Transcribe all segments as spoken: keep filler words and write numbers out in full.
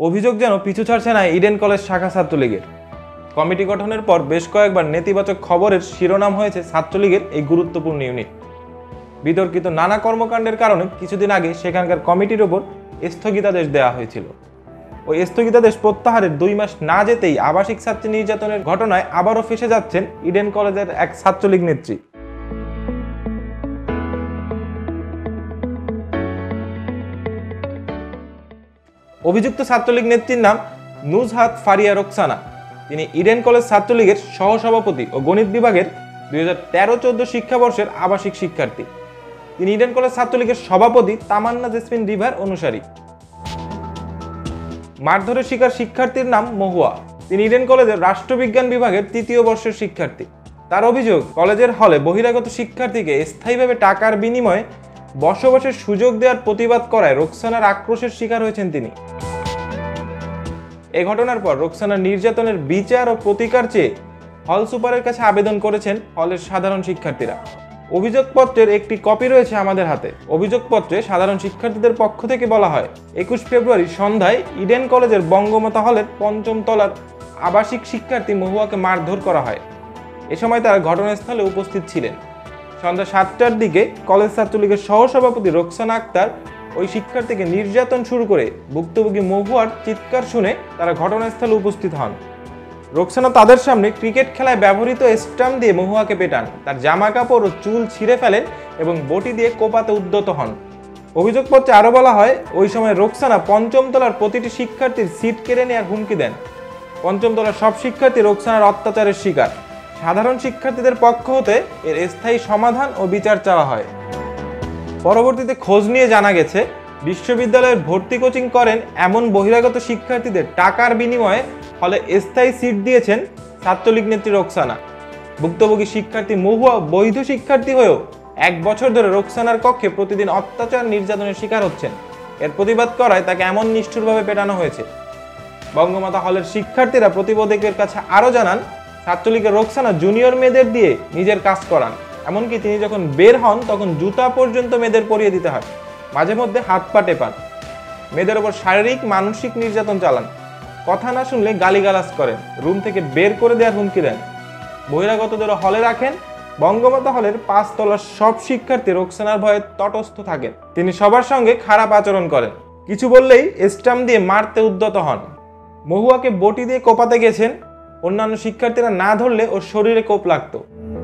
অভিযোগ যেন পিছু ছাড়ছে না ইডেন কলেজ শাখা ছাত্রলীগের। কমিটি গঠনের পর বেশ কয়েকবার নেতিবাচক খবরের শিরোনাম হয়েছে ছাত্রলীগের এই গুরুত্বপূর্ণ ইউনিট। বিতর্কিত নানা কর্মকাণ্ডের কারণে কিছুদিন আগে সেখানকার কমিটির ওপর স্থগিতাদেশ দেওয়া হয়েছিল। ওই স্থগিতাদেশ প্রত্যাহারের দুই মাস না যেতেই আবাসিক ছাত্রী নির্যাতনের ঘটনায় আবারও ফেঁসে যাচ্ছেন ইডেন কলেজের এক ছাত্রলীগ নেত্রী। অভিযুক্ত ছাত্রলীগ নেত্রীর নাম নুজহাত ফারিয়া রোকসানা। তিনি ইডেন কলেজ ছাত্রলীগের সহসভাপতি ও গণিত বিভাগের দুই হাজার তেরো চোদ্দ শিক্ষাবর্ষের আবাসিক শিক্ষার্থী। তিনি ইডেন কলেজ ছাত্রলীগের সভাপতি তামান্না জেসমিন রিভার অনুসারী। মারধরের শিকার শিক্ষার্থীর নাম মহুয়া। তিনি ইডেন কলেজের রাষ্ট্রবিজ্ঞান বিভাগের তৃতীয় বর্ষের শিক্ষার্থী। তার অভিযোগ, কলেজের হলে বহিরাগত শিক্ষার্থীকে স্থায়ীভাবে টাকার বিনিময়ে বসবাসের সুযোগ দেওয়ার প্রতিবাদ করায় রোকসানার আক্রোশের শিকার হয়েছেন তিনি। এই ঘটনার পর রোকসানার নির্যাতনের বিচার ও প্রতিকার চেয়ে হল সুপারের কাছে আবেদন করেছেন হলের সাধারণ শিক্ষার্থীরা। অভিযোগপত্রের একটি কপি রয়েছে আমাদের হাতে। অভিযোগপত্রে সাধারণ শিক্ষার্থীদের পক্ষ থেকে বলা হয়, একুশ ফেব্রুয়ারি সন্ধ্যায় ইডেন কলেজের বঙ্গমাতা হলের পঞ্চম তলার আবাসিক শিক্ষার্থী মহুয়াকে মারধর করা হয়। এ সময় তারা ঘটনাস্থলে উপস্থিত ছিলেন। সন্ধ্যা সাতটার দিকে কলেজ ছাত্রলীগের সহসভাপতি রোকসানা আক্তার ওই শিক্ষার্থীকে নির্যাতন শুরু করে ভুক্তভোগী মহুয়ার চিৎকার শুনে তারা ঘটনাস্থলে উপস্থিত হন। রোকসানা তাদের সামনে ক্রিকেট খেলায় ব্যবহৃত স্টাম্প দিয়ে মহুয়াকে পেটান, তার জামা কাপড় ও চুল ছিঁড়ে ফেলেন এবং বটি দিয়ে কোপাতে উদ্যত হন। অভিযোগপত্রে আরও বলা হয়, ওই সময় রোকসানা পঞ্চম তলার প্রতিটি শিক্ষার্থীর সিট কেড়ে নেওয়ার হুমকি দেন। পঞ্চম তলার সব শিক্ষার্থী রোকসানার অত্যাচারের শিকার। সাধারণ শিক্ষার্থীদের পক্ষ হতে এর স্থায়ী সমাধান ও বিচার চাওয়া হয়। পরবর্তীতে খোঁজ নিয়ে জানা গেছে, বিশ্ববিদ্যালয়ের ভর্তি কোচিং করেন এমন বহিরাগত শিক্ষার্থীদের টাকার বিনিময়ে ফলে স্থায়ী সিট দিয়েছেন ছাত্রলীগ নেত্রী রোকসানা। ভুক্তভোগী শিক্ষার্থী মহুয়া বৈধ শিক্ষার্থী হয়েও এক বছর ধরে রোকসানার কক্ষে প্রতিদিন অত্যাচার নির্যাতনের শিকার হচ্ছেন। এর প্রতিবাদ করায় তাকে এমন নিষ্ঠুরভাবে পেটানো হয়েছে। বঙ্গমাতা হলের শিক্ষার্থীরা প্রতিবেদকের কাছে আরও জানান, ছাত্রলীগের রোকসানা জুনিয়র মেয়েদের দিয়ে নিজের কাজ করান। এমনকি তিনি যখন বের হন তখন জুতা পর্যন্ত মেয়েদের পরিয়ে দিতে হয়। মাঝে মধ্যে হাত পা টেপান। মেয়েদের ওপর শারীরিক মানসিক নির্যাতন চালান। কথা না শুনলে গালিগালাজ করেন। রুম থেকে বের করে দেওয়ার হুমকি দেন। বহিরাগতদেরও হলে রাখেন। বঙ্গমাতা হলের পাঁচ তলার সব শিক্ষার্থী রোকসানার ভয়ে তটস্থ থাকেন। তিনি সবার সঙ্গে খারাপ আচরণ করেন। কিছু বললেই স্টাম্প দিয়ে মারতে উদ্যত হন। মহুয়াকে বটি দিয়ে কোপাতে গেছেন। অন্যান্য শিক্ষার্থীরা না ধরলে ওর শরীরে কোপ লাগতো।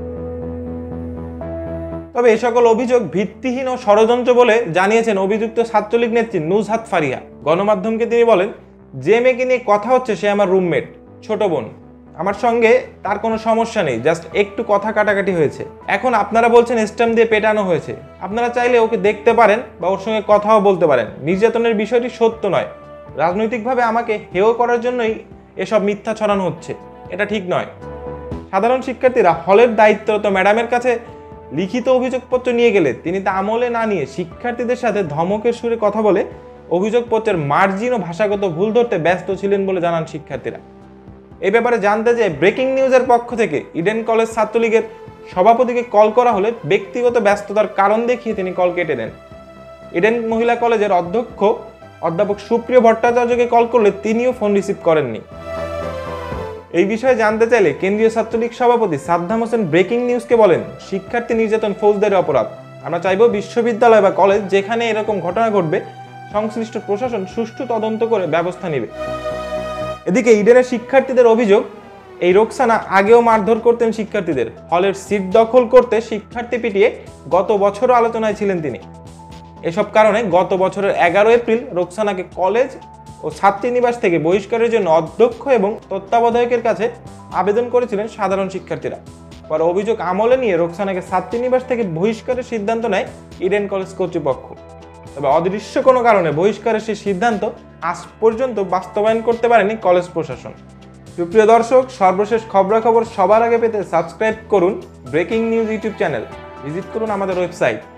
তবে এ সকল অভিযোগ ভিত্তিহীন ও ষড়যন্ত্র বলে জানিয়েছেন অভিযুক্ত ছাত্রলীগ নেত্রী নুজহাত ফারিয়া। গণমাধ্যমকে তিনি বলেন, যে মেয়েকে নিয়ে কথা হচ্ছে সে আমার রুমমেট, ছোট বোন। আমার সঙ্গে তার কোনো সমস্যা নেই, জাস্ট একটু কথা কাটাকাটি হয়েছে। এখন আপনারা বলছেন স্টাম্প দিয়ে পেটানো হয়েছে। আপনারা চাইলে ওকে দেখতে পারেন বা ওর সঙ্গে কথাও বলতে পারেন। নির্যাতনের বিষয়টি সত্য নয়। রাজনৈতিকভাবে আমাকে হেয় করার জন্যই এসব মিথ্যা ছড়ানো হচ্ছে, এটা ঠিক নয়। সাধারণ শিক্ষার্থীরা হলের দায়িত্বরত ম্যাডামের কাছে লিখিত অভিযোগপত্র নিয়ে গেলে তিনি তা আমলে না নিয়ে শিক্ষার্থীদের সাথে ধমকের সুরে কথা বলে অভিযোগপত্রের মার্জিন ও ভাষাগত ভুল ধরতে ব্যস্ত ছিলেন বলে জানান শিক্ষার্থীরা। এই ব্যাপারে জানতে চেয়ে ব্রেকিং নিউজের পক্ষ থেকে ইডেন কলেজ ছাত্রলীগের সভাপতিকে কল করা হলে ব্যক্তিগত ব্যস্ততার কারণ দেখিয়ে তিনি কল কেটে দেন। ইডেন মহিলা কলেজের অধ্যক্ষ অধ্যাপক সুপ্রিয় ভট্টাচার্যকে কল করলে তিনিও ফোন রিসিভ করেননি। এই বিষয়ে জানতে চাইলে কেন্দ্রীয় ছাত্রলীগ সভাপতি সাদ্দাম হোসেন ব্রেকিং নিউজকে বলেন, শিক্ষার্থী নির্যাতন ফৌজদারি অপরাধ। আমরা চাইব বিশ্ববিদ্যালয় বা কলেজ যেখানে এরকম ঘটনা ঘটবে সংশ্লিষ্ট প্রশাসন সুষ্ঠু তদন্ত করে ব্যবস্থা নেবে। এদিকে ইডেনের শিক্ষার্থীদের অভিযোগ, এই রোকসানা আগেও মারধর করতেন শিক্ষার্থীদের। হলের সিট দখল করতে শিক্ষার্থী পিটিয়ে গত বছরও আলোচনায় ছিলেন তিনি। এসব কারণে গত বছরের এগারো এপ্রিল রোকসানাকে কলেজ ও ছাত্রীনিবাস থেকে বহিষ্কারের জন্য অধ্যক্ষ এবং তত্ত্বাবধায়কের কাছে আবেদন করেছিলেন সাধারণ শিক্ষার্থীরা। পরে অভিযোগ আমলে নিয়ে রোকসানাকে ছাত্রীনিবাস থেকে বহিষ্কারের সিদ্ধান্ত নেয় ইডেন কলেজ কর্তৃপক্ষ। তবে অদৃশ্য কোনো কারণে বহিষ্কারের সেই সিদ্ধান্ত আজ পর্যন্ত বাস্তবায়ন করতে পারেনি কলেজ প্রশাসন। সুপ্রিয় দর্শক, সর্বশেষ খবরাখবর সবার আগে পেতে সাবস্ক্রাইব করুন breaking news YouTube channel. Visit করুন আমাদের ওয়েবসাইট